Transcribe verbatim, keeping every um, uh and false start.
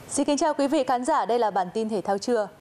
Xin kính chào quý vị khán giả, đây là bản tin thể thao trưa.